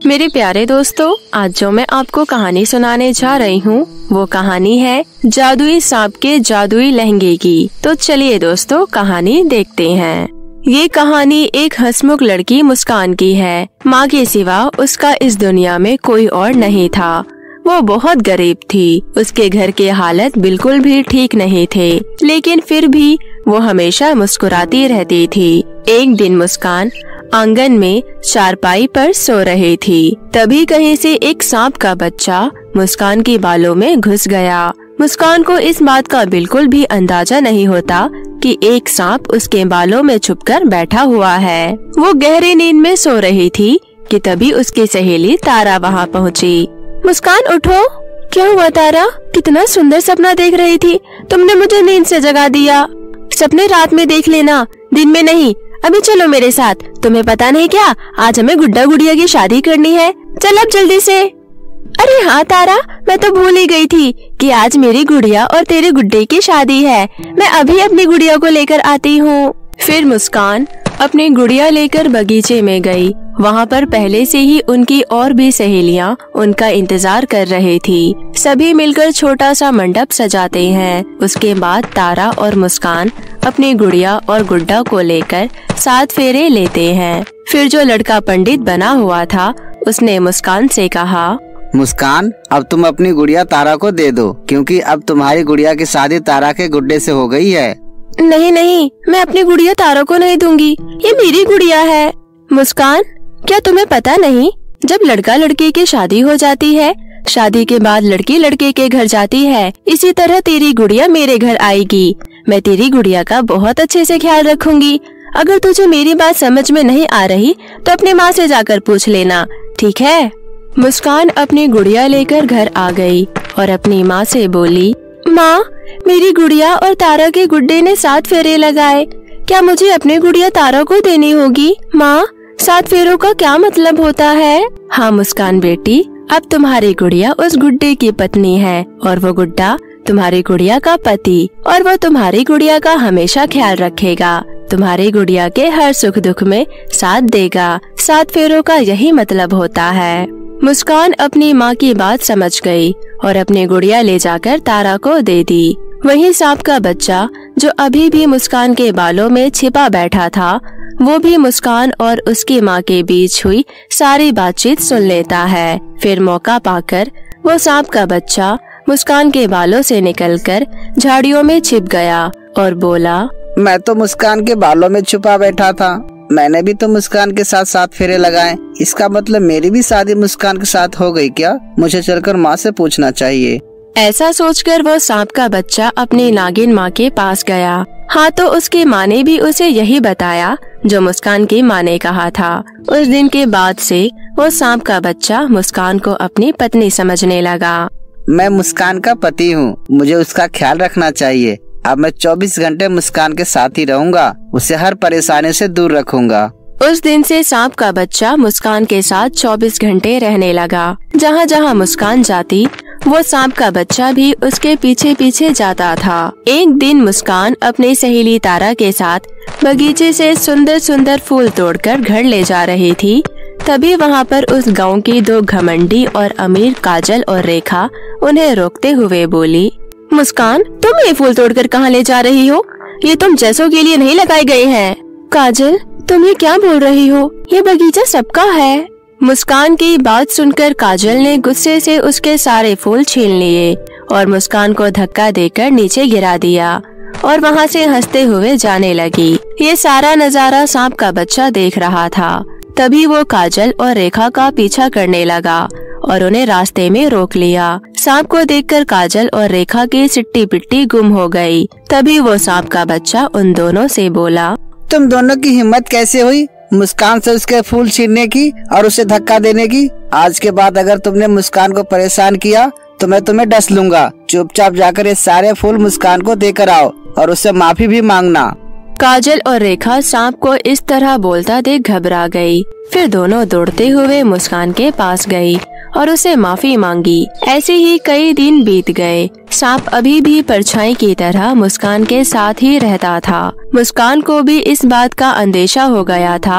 मेरे प्यारे दोस्तों, आज जो मैं आपको कहानी सुनाने जा रही हूँ वो कहानी है जादुई सांप के जादुई लहंगे की। तो चलिए दोस्तों कहानी देखते हैं। ये कहानी एक हंसमुख लड़की मुस्कान की है। माँ के सिवा उसका इस दुनिया में कोई और नहीं था। वो बहुत गरीब थी। उसके घर के हालत बिल्कुल भी ठीक नहीं थे, लेकिन फिर भी वो हमेशा मुस्कुराती रहती थी। एक दिन मुस्कान आंगन में चारपाई पर सो रही थी। तभी कहीं से एक सांप का बच्चा मुस्कान के बालों में घुस गया। मुस्कान को इस बात का बिल्कुल भी अंदाजा नहीं होता कि एक सांप उसके बालों में छुपकर बैठा हुआ है। वो गहरी नींद में सो रही थी कि तभी उसकी सहेली तारा वहाँ पहुँची। मुस्कान उठो। क्या हुआ तारा? कितना सुंदर सपना देख रही थी, तुमने मुझे नींद से जगा दिया। सपने रात में देख लेना, दिन में नहीं। अभी चलो मेरे साथ। तुम्हें पता नहीं क्या, आज हमें गुड्डा गुड़िया की शादी करनी है। चल अब जल्दी से। अरे हाँ तारा, मैं तो भूल ही गई थी कि आज मेरी गुड़िया और तेरे गुड्डे की शादी है। मैं अभी अपनी गुड़िया को लेकर आती हूँ। फिर मुस्कान अपनी गुड़िया लेकर बगीचे में गई। वहाँ पर पहले से ही उनकी और भी सहेलियाँ उनका इंतजार कर रही थी। सभी मिलकर छोटा सा मंडप सजाते हैं। उसके बाद तारा और मुस्कान अपनी गुड़िया और गुड्डा को लेकर 7 फेरे लेते हैं। फिर जो लड़का पंडित बना हुआ था उसने मुस्कान से कहा, मुस्कान, अब तुम अपनी गुड़िया तारा को दे दो, क्योंकि अब तुम्हारी गुड़िया की शादी तारा के गुड्डे से हो गई है। नहीं नहीं, मैं अपनी गुड़िया तारा को नहीं दूंगी, ये मेरी गुड़िया है। मुस्कान, क्या तुम्हें पता नहीं, जब लड़का लड़की की शादी हो जाती है, शादी के बाद लड़की लड़के के घर जाती है, इसी तरह तेरी गुड़िया मेरे घर आएगी। मैं तेरी गुड़िया का बहुत अच्छे से ख्याल रखूंगी। अगर तुझे मेरी बात समझ में नहीं आ रही तो अपनी माँ से जाकर पूछ लेना, ठीक है? मुस्कान अपनी गुड़िया लेकर घर आ गई और अपनी माँ से बोली, माँ, मेरी गुड़िया और तारा के गुड्डे ने 7 फेरे लगाए। क्या मुझे अपनी गुड़िया तारा को देनी होगी? माँ, 7 फेरों का क्या मतलब होता है? हाँ मुस्कान बेटी, अब तुम्हारी गुड़िया उस गुड्डे की पत्नी है और वो गुड्डा तुम्हारी गुड़िया का पति, और वो तुम्हारी गुड़िया का हमेशा ख्याल रखेगा। तुम्हारी गुड़िया के हर सुख दुख में साथ देगा। 7 फेरों का यही मतलब होता है। मुस्कान अपनी माँ की बात समझ गई और अपनी गुड़िया ले जाकर तारा को दे दी। वहीं सांप का बच्चा जो अभी भी मुस्कान के बालों में छिपा बैठा था, वो भी मुस्कान और उसकी माँ के बीच हुई सारी बातचीत सुन लेता है। फिर मौका पाकर वो सांप का बच्चा मुस्कान के बालों से निकलकर झाड़ियों में छिप गया और बोला, मैं तो मुस्कान के बालों में छुपा बैठा था। मैंने भी तो मुस्कान के साथ 7 फेरे लगाए। इसका मतलब मेरी भी शादी मुस्कान के साथ हो गई क्या? मुझे चलकर माँ से पूछना चाहिए। ऐसा सोचकर वो सांप का बच्चा अपनी नागिन माँ के पास गया। हाँ, तो उसकी माँ ने भी उसे यही बताया जो मुस्कान की माँ ने कहा था। उस दिन के बाद से वो सांप का बच्चा मुस्कान को अपनी पत्नी समझने लगा। मैं मुस्कान का पति हूँ, मुझे उसका ख्याल रखना चाहिए। अब मैं 24 घंटे मुस्कान के साथ ही रहूँगा, उसे हर परेशानी से दूर रखूँगा। उस दिन से सांप का बच्चा मुस्कान के साथ 24 घंटे रहने लगा। जहाँ जहाँ मुस्कान जाती वो सांप का बच्चा भी उसके पीछे पीछे जाता था। एक दिन मुस्कान अपनी सहेली तारा के साथ बगीचे से सुंदर सुंदर फूल तोड़कर घर ले जा रही थी। तभी वहाँ पर उस गांव की 2 घमंडी और अमीर काजल और रेखा उन्हें रोकते हुए बोली, मुस्कान, तुम ये फूल तोड़कर कहाँ ले जा रही हो? ये तुम जैसों के लिए नहीं लगाए गए हैं। काजल, तुम ये क्या बोल रही हो? ये बगीचा सबका है। मुस्कान की बात सुनकर काजल ने गुस्से से उसके सारे फूल छीन लिए और मुस्कान को धक्का देकर नीचे गिरा दिया और वहाँ से हंसते हुए जाने लगी। ये सारा नजारा सांप का बच्चा देख रहा था। तभी वो काजल और रेखा का पीछा करने लगा और उन्हें रास्ते में रोक लिया। सांप को देखकर काजल और रेखा की सिट्टी पिट्टी गुम हो गई। तभी वो सांप का बच्चा उन दोनों से बोला, तुम दोनों की हिम्मत कैसे हुई मुस्कान से उसके फूल छीनने की और उसे धक्का देने की? आज के बाद अगर तुमने मुस्कान को परेशान किया तो मैं तुम्हें डस लूंगा। चुपचाप जाकर ये सारे फूल मुस्कान को देकर आओ और उससे माफी भी मांगना। काजल और रेखा सांप को इस तरह बोलता देख घबरा गई। फिर दोनों दौड़ते हुए मुस्कान के पास गई और उसे माफी मांगी। ऐसे ही कई दिन बीत गए। सांप अभी भी परछाई की तरह मुस्कान के साथ ही रहता था। मुस्कान को भी इस बात का अंदेशा हो गया था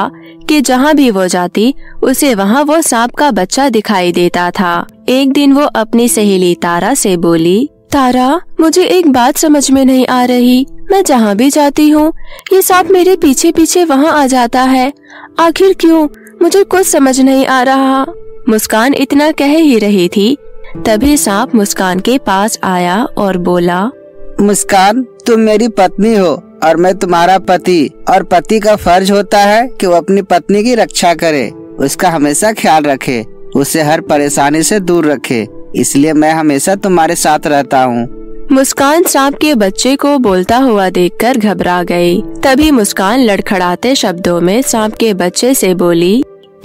कि जहाँ भी वो जाती उसे वहाँ वो सांप का बच्चा दिखाई देता था। एक दिन वो अपनी सहेली तारा से बोली, तारा, मुझे एक बात समझ में नहीं आ रही। मैं जहाँ भी जाती हूँ ये सांप मेरे पीछे पीछे वहाँ आ जाता है। आखिर क्यों? मुझे कुछ समझ नहीं आ रहा। मुस्कान इतना कह ही रही थी, तभी सांप मुस्कान के पास आया और बोला, मुस्कान, तुम मेरी पत्नी हो और मैं तुम्हारा पति, और पति का फर्ज होता है कि वो अपनी पत्नी की रक्षा करे, उसका हमेशा ख्याल रखे, उसे हर परेशानी से दूर रखे। इसलिए मैं हमेशा तुम्हारे साथ रहता हूँ। मुस्कान सांप के बच्चे को बोलता हुआ देखकर घबरा गई। तभी मुस्कान लड़खड़ाते शब्दों में सांप के बच्चे से बोली,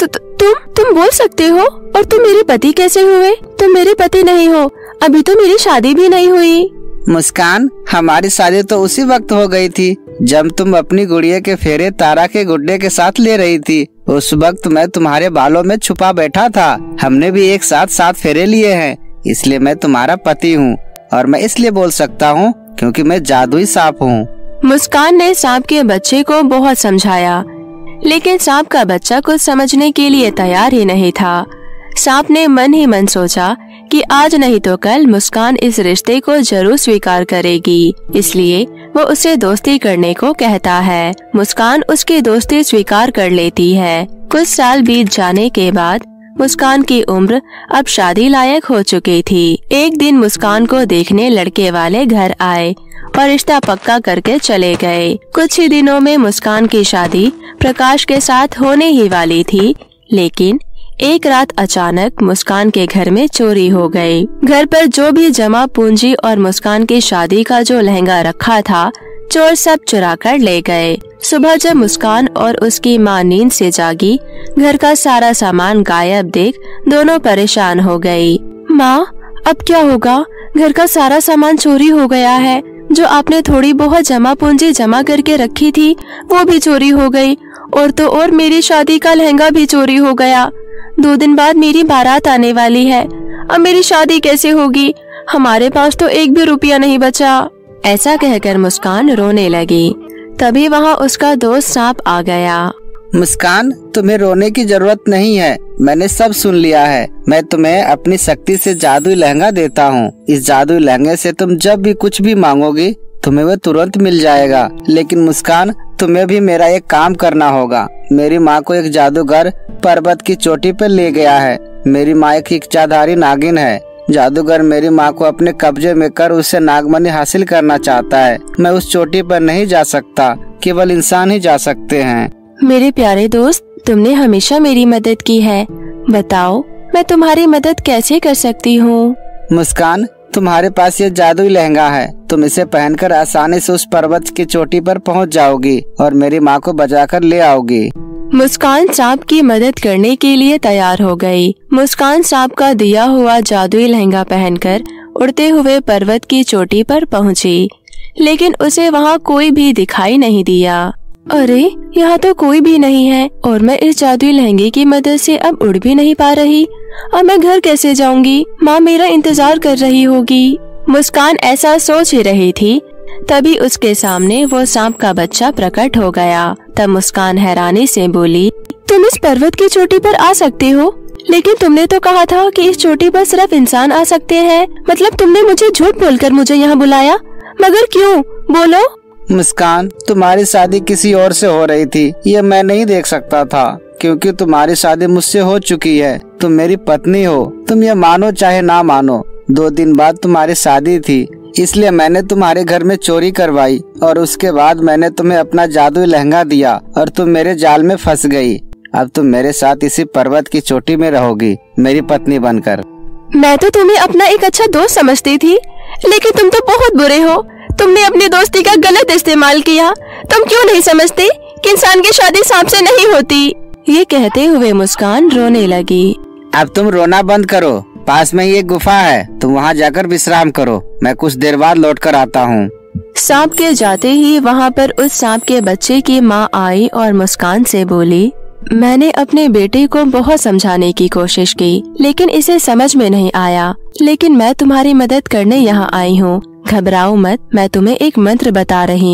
तुम बोल सकते हो? और तुम मेरे पति कैसे हुए? तुम मेरे पति नहीं हो, अभी तो मेरी शादी भी नहीं हुई। मुस्कान, हमारी शादी तो उसी वक्त हो गई थी जब तुम अपनी गुड़िया के फेरे तारा के गुड्डे के साथ ले रही थी। उस वक्त मैं तुम्हारे बालों में छुपा बैठा था। हमने भी एक साथ 7 फेरे लिए हैं, इसलिए मैं तुम्हारा पति हूँ। और मैं इसलिए बोल सकता हूँ क्योंकि मैं जादुई सांप हूँ। मुस्कान ने सांप के बच्चे को बहुत समझाया, लेकिन सांप का बच्चा कुछ समझने के लिए तैयार ही नहीं था। सांप ने मन ही मन सोचा कि आज नहीं तो कल मुस्कान इस रिश्ते को जरूर स्वीकार करेगी, इसलिए वो उसे दोस्ती करने को कहता है। मुस्कान उसकी दोस्ती स्वीकार कर लेती है। कुछ साल बीत जाने के बाद मुस्कान की उम्र अब शादी लायक हो चुकी थी। एक दिन मुस्कान को देखने लड़के वाले घर आए और रिश्ता पक्का करके चले गए। कुछ ही दिनों में मुस्कान की शादी प्रकाश के साथ होने ही वाली थी, लेकिन एक रात अचानक मुस्कान के घर में चोरी हो गई। घर पर जो भी जमा पूंजी और मुस्कान की शादी का जो लहंगा रखा था, चोर सब चुरा कर ले गए। सुबह जब मुस्कान और उसकी माँ नींद से जागी, घर का सारा सामान गायब देख दोनों परेशान हो गई। माँ, अब क्या होगा? घर का सारा सामान चोरी हो गया है। जो आपने थोड़ी बहुत जमा पूंजी जमा करके रखी थी वो भी चोरी हो गई, और तो और मेरी शादी का लहंगा भी चोरी हो गया। 2 दिन बाद मेरी बारात आने वाली है। अब मेरी शादी कैसे होगी? हमारे पास तो 1 भी रुपया नहीं बचा। ऐसा कहकर मुस्कान रोने लगी। तभी वहाँ उसका दोस्त सांप आ गया। मुस्कान, तुम्हें रोने की जरूरत नहीं है, मैंने सब सुन लिया है। मैं तुम्हें अपनी शक्ति से जादुई लहंगा देता हूँ। इस जादुई लहंगे से तुम जब भी कुछ भी मांगोगी तुम्हें वो तुरंत मिल जाएगा। लेकिन मुस्कान, तुम्हें भी मेरा एक काम करना होगा। मेरी माँ को एक जादूगर पर्वत की चोटी पर ले गया है। मेरी माँ एक इच्छाधारी नागिन है। जादूगर मेरी माँ को अपने कब्जे में कर उससे नागमणि हासिल करना चाहता है। मैं उस चोटी पर नहीं जा सकता, केवल इंसान ही जा सकते हैं। मेरे प्यारे दोस्त, तुमने हमेशा मेरी मदद की है। बताओ, मैं तुम्हारी मदद कैसे कर सकती हूँ? मुस्कान, तुम्हारे पास ये जादुई लहंगा है। तुम इसे पहनकर आसानी से उस पर्वत की चोटी पर पहुँच जाओगी और मेरी माँ को बचाकर ले आओगी। मुस्कान सांप की मदद करने के लिए तैयार हो गई। मुस्कान सांप का दिया हुआ जादुई लहंगा पहनकर उड़ते हुए पर्वत की चोटी पर पहुंची, लेकिन उसे वहां कोई भी दिखाई नहीं दिया। अरे, यहाँ तो कोई भी नहीं है और मैं इस जादुई लहंगे की मदद से अब उड़ भी नहीं पा रही। अब मैं घर कैसे जाऊंगी? माँ मेरा इंतजार कर रही होगी। मुस्कान ऐसा सोच ही रही थी, तभी उसके सामने वो सांप का बच्चा प्रकट हो गया। तब मुस्कान हैरानी से बोली, तुम इस पर्वत की चोटी पर आ सकते हो, लेकिन तुमने तो कहा था कि इस चोटी पर सिर्फ इंसान आ सकते हैं। मतलब तुमने मुझे झूठ बोलकर मुझे यहाँ बुलाया, मगर क्यों? बोलो। मुस्कान, तुम्हारी शादी किसी और से हो रही थी, ये मैं नहीं देख सकता था, क्योंकि तुम्हारी शादी मुझसे हो चुकी है। तुम मेरी पत्नी हो, तुम ये मानो चाहे ना मानो। 2 दिन बाद तुम्हारी शादी थी, इसलिए मैंने तुम्हारे घर में चोरी करवाई और उसके बाद मैंने तुम्हें अपना जादुई लहंगा दिया और तुम मेरे जाल में फंस गई। अब तुम मेरे साथ इसी पर्वत की चोटी में रहोगी, मेरी पत्नी बनकर। मैं तो तुम्हें अपना एक अच्छा दोस्त समझती थी, लेकिन तुम तो बहुत बुरे हो। तुमने अपनी दोस्ती का गलत इस्तेमाल किया। तुम क्यों नहीं समझते कि इंसान की शादी सांप से नहीं होती? ये कहते हुए मुस्कान रोने लगी। अब तुम रोना बंद करो, पास में ही एक गुफा है, तुम वहाँ जाकर विश्राम करो। मैं कुछ देर बाद लौट कर आता हूँ। सांप के जाते ही वहाँ पर उस सांप के बच्चे की माँ आई और मुस्कान से बोली, मैंने अपने बेटे को बहुत समझाने की कोशिश की, लेकिन इसे समझ में नहीं आया। लेकिन मैं तुम्हारी मदद करने यहाँ आई हूँ। घबराओ मत, मैं तुम्हें एक मंत्र बता रही हूँ।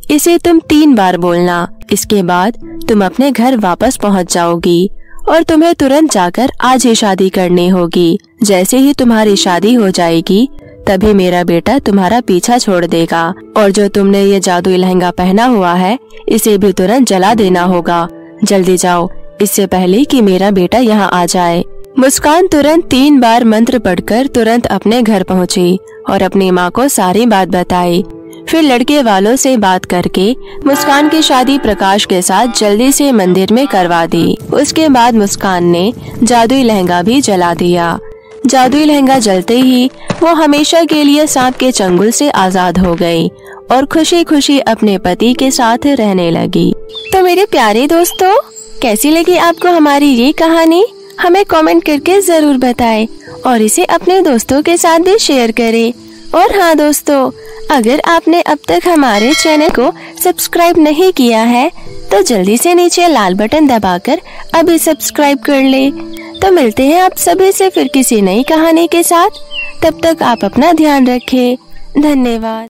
इसे तुम 3 बार बोलना। इसके बाद तुम अपने घर वापस पहुंच जाओगी और तुम्हें तुरंत जाकर आज ही शादी करनी होगी। जैसे ही तुम्हारी शादी हो जाएगी तभी मेरा बेटा तुम्हारा पीछा छोड़ देगा और जो तुमने ये जादुई लहंगा पहना हुआ है इसे भी तुरंत जला देना होगा। जल्दी जाओ, इससे पहले कि मेरा बेटा यहाँ आ जाए। मुस्कान तुरंत 3 बार मंत्र पढ़कर तुरंत अपने घर पहुँची और अपनी माँ को सारी बात बताई। फिर लड़के वालों से बात करके मुस्कान की शादी प्रकाश के साथ जल्दी से मंदिर में करवा दी। उसके बाद मुस्कान ने जादुई लहंगा भी जला दिया। जादुई लहंगा जलते ही वो हमेशा के लिए सांप के चंगुल से आजाद हो गई और खुशी खुशी अपने पति के साथ रहने लगी। तो मेरे प्यारे दोस्तों, कैसी लगी आपको हमारी ये कहानी? हमें कमेंट करके जरूर बताएं और इसे अपने दोस्तों के साथ भी शेयर करें। और हाँ दोस्तों, अगर आपने अब तक हमारे चैनल को सब्सक्राइब नहीं किया है तो जल्दी से नीचे लाल बटन दबाकर अभी सब्सक्राइब कर ले। तो मिलते हैं आप सभी से फिर किसी नई कहानी के साथ। तब तक आप अपना ध्यान रखें। धन्यवाद।